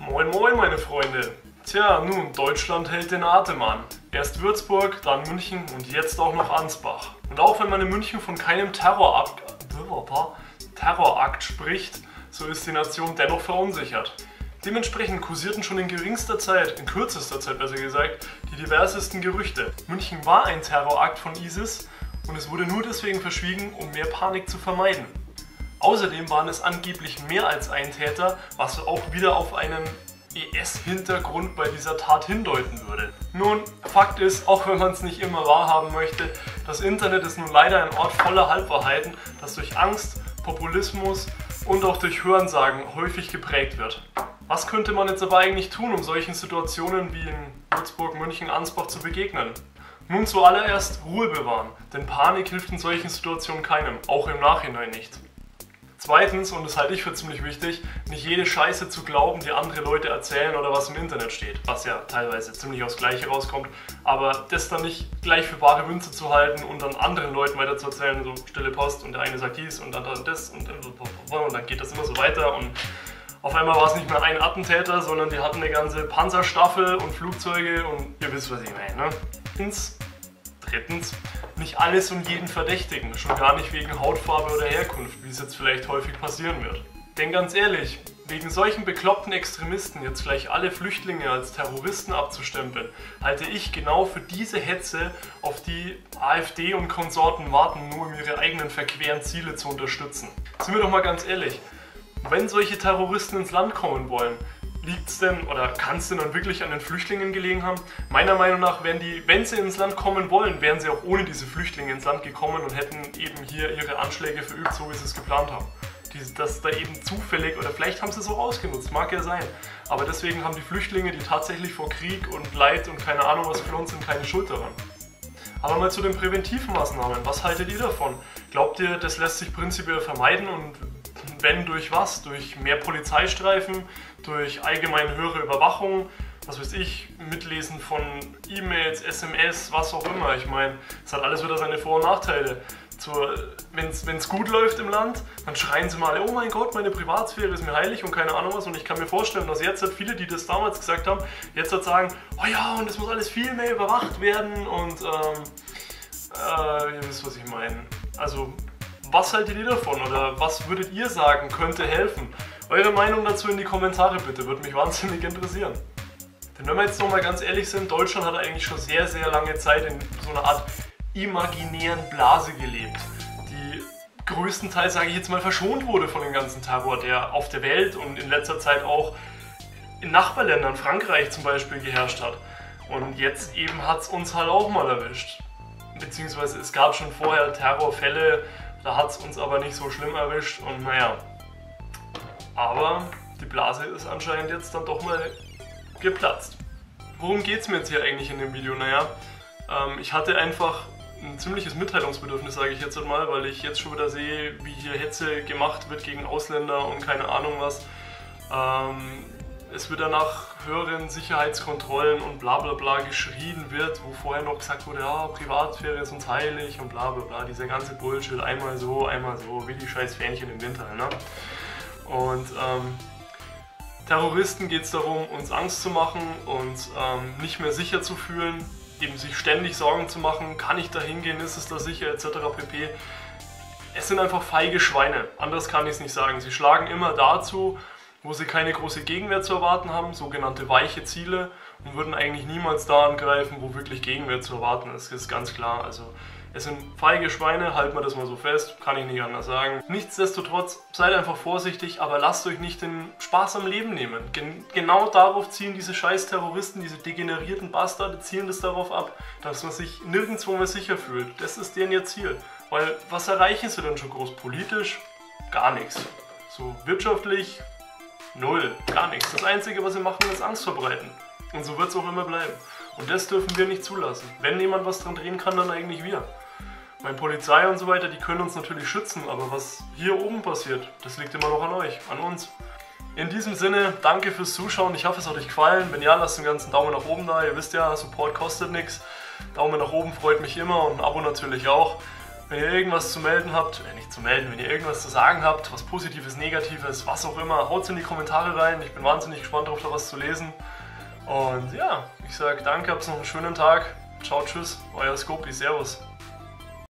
Moin moin meine Freunde. Tja, nun, Deutschland hält den Atem an. Erst Würzburg, dann München und jetzt auch noch Ansbach. Und auch wenn man in München von keinem Terrorakt spricht, so ist die Nation dennoch verunsichert. Dementsprechend kursierten schon in kürzester Zeit besser gesagt, die diversesten Gerüchte. München war ein Terrorakt von ISIS und es wurde nur deswegen verschwiegen, um mehr Panik zu vermeiden. Außerdem waren es angeblich mehr als ein Täter, was auch wieder auf einen IS-Hintergrund bei dieser Tat hindeuten würde. Nun, Fakt ist, auch wenn man es nicht immer wahrhaben möchte, das Internet ist nun leider ein Ort voller Halbwahrheiten, das durch Angst, Populismus und auch durch Hörensagen häufig geprägt wird. Was könnte man jetzt aber eigentlich tun, um solchen Situationen wie in Würzburg, München, Ansbach zu begegnen? Nun zuallererst Ruhe bewahren, denn Panik hilft in solchen Situationen keinem, auch im Nachhinein nicht. Zweitens, und das halte ich für ziemlich wichtig, nicht jede Scheiße zu glauben, die andere Leute erzählen oder was im Internet steht, was ja teilweise ziemlich aufs Gleiche rauskommt, aber das dann nicht gleich für bare Münze zu halten und dann anderen Leuten weiter zu erzählen, so stille Post und der eine sagt dies und dann das und dann geht das immer so weiter und auf einmal war es nicht mehr ein Attentäter, sondern die hatten eine ganze Panzerstaffel und Flugzeuge und ihr wisst, was ich meine, ne? Drittens, nicht alles und jeden verdächtigen, schon gar nicht wegen Hautfarbe oder Herkunft, wie es jetzt vielleicht häufig passieren wird. Denn ganz ehrlich, wegen solchen bekloppten Extremisten jetzt gleich alle Flüchtlinge als Terroristen abzustempeln, halte ich genau für diese Hetze, auf die AfD und Konsorten warten, nur um ihre eigenen verqueren Ziele zu unterstützen. Sind wir doch mal ganz ehrlich, wenn solche Terroristen ins Land kommen wollen, liegt es denn oder kann es denn dann wirklich an den Flüchtlingen gelegen haben? Meiner Meinung nach wären die, wenn sie ins Land kommen wollen, wären sie auch ohne diese Flüchtlinge ins Land gekommen und hätten eben hier ihre Anschläge verübt, so wie sie es geplant haben. Dass da eben zufällig, oder vielleicht haben sie es auch ausgenutzt, mag ja sein. Aber deswegen haben die Flüchtlinge, die tatsächlich vor Krieg und Leid und keine Ahnung was geflohen sind, keine Schuld daran. Aber mal zu den präventiven Maßnahmen. Was haltet ihr davon? Glaubt ihr, das lässt sich prinzipiell vermeiden und wenn durch was? Durch mehr Polizeistreifen, durch allgemein höhere Überwachung, was weiß ich, Mitlesen von E-Mails, SMS, was auch immer. Ich meine, es hat alles wieder seine Vor- und Nachteile. Wenn es gut läuft im Land, dann schreien sie mal, oh mein Gott, meine Privatsphäre ist mir heilig und keine Ahnung was. Und ich kann mir vorstellen, dass jetzt viele, die das damals gesagt haben, jetzt sagen, oh ja, und es muss alles viel mehr überwacht werden und ihr wisst, was ich meine. Also, was haltet ihr davon oder was würdet ihr sagen, könnte helfen? Eure Meinung dazu in die Kommentare bitte, würde mich wahnsinnig interessieren. Denn wenn wir jetzt nochmal ganz ehrlich sind, Deutschland hat eigentlich schon sehr, sehr lange Zeit in so einer Art imaginären Blase gelebt, die größtenteils, sage ich jetzt mal, verschont wurde von dem ganzen Terror, der auf der Welt und in letzter Zeit auch in Nachbarländern, Frankreich zum Beispiel, geherrscht hat. Und jetzt eben hat es uns halt auch mal erwischt. Beziehungsweise es gab schon vorher Terrorfälle, da hat es uns aber nicht so schlimm erwischt und naja. Aber die Blase ist anscheinend jetzt dann doch mal geplatzt. Worum geht es mir jetzt hier eigentlich in dem Video? Naja, ich hatte einfach ein ziemliches Mitteilungsbedürfnis, sage ich jetzt mal, weil ich jetzt schon wieder sehe, wie hier Hetze gemacht wird gegen Ausländer und keine Ahnung was. Es wird danach höheren Sicherheitskontrollen und bla bla bla geschrien wird, wo vorher noch gesagt wurde, ja, Privatsphäre ist uns heilig und bla bla bla, dieser ganze Bullshit, einmal so, wie die scheiß Fähnchen im Winter, ne? Und Terroristen geht es darum, uns Angst zu machen und nicht mehr sicher zu fühlen, eben sich ständig Sorgen zu machen, kann ich da hingehen, ist es da sicher, etc. pp. Es sind einfach feige Schweine, anders kann ich es nicht sagen. Sie schlagen immer dazu, wo sie keine große Gegenwehr zu erwarten haben, sogenannte weiche Ziele, und würden eigentlich niemals da angreifen, wo wirklich Gegenwehr zu erwarten ist, ist ganz klar. Also es sind feige Schweine, halten wir das mal so fest, kann ich nicht anders sagen. Nichtsdestotrotz, seid einfach vorsichtig, aber lasst euch nicht den Spaß am Leben nehmen. Genau darauf zielen diese scheiß Terroristen, diese degenerierten Bastarde, zielen das darauf ab, dass man sich nirgendwo mehr sicher fühlt. Das ist deren ihr Ziel. Weil, was erreichen sie denn schon groß? Politisch? Gar nichts. So wirtschaftlich? Null. Gar nichts. Das Einzige, was sie machen, ist Angst verbreiten. Und so wird es auch immer bleiben. Und das dürfen wir nicht zulassen. Wenn jemand was dran drehen kann, dann eigentlich wir. Meine Polizei und so weiter, die können uns natürlich schützen, aber was hier oben passiert, das liegt immer noch an euch, an uns. In diesem Sinne, danke fürs Zuschauen, ich hoffe es hat euch gefallen. Wenn ja, lasst einen ganzen Daumen nach oben da, ihr wisst ja, Support kostet nichts. Daumen nach oben freut mich immer und ein Abo natürlich auch. Wenn ihr irgendwas zu melden habt, nicht zu melden, wenn ihr irgendwas zu sagen habt, was Positives, Negatives, was auch immer, haut's in die Kommentare rein. Ich bin wahnsinnig gespannt darauf, da was zu lesen. Und ja, ich sag danke, hab's noch einen schönen Tag. Ciao, tschüss, euer Scopi, servus.